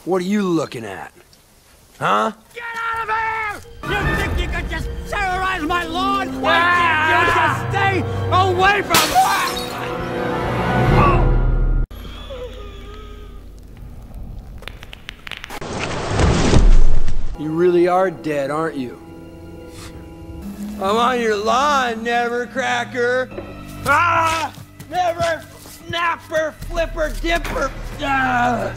What are you looking at? Huh? Get out of here! You think you could just terrorize my lawn? Why can't you just stay away from me? You really are dead, aren't you? I'm on your lawn, Nebbercracker! Ah! Never snapper, flipper, dipper! Ah!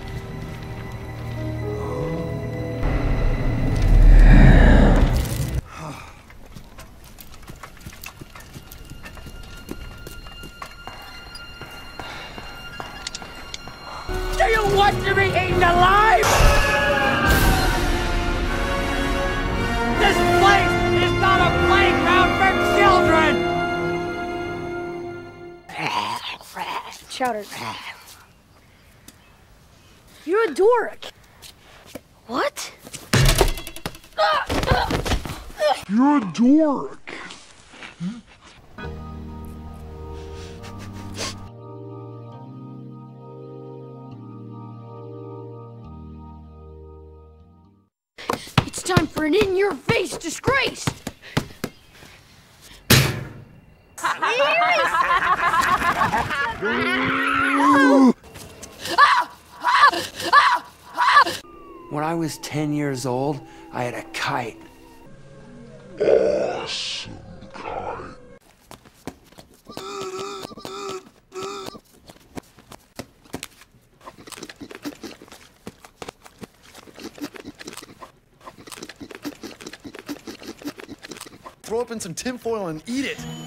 Do you want to be eaten alive? This place is not a playground for children! Chowder. You're a dork. What? You're a dork. It's time for an in-your-face disgrace. When I was 10 years old, I had a kite. Awesome kite. Throw up in some tinfoil and eat it.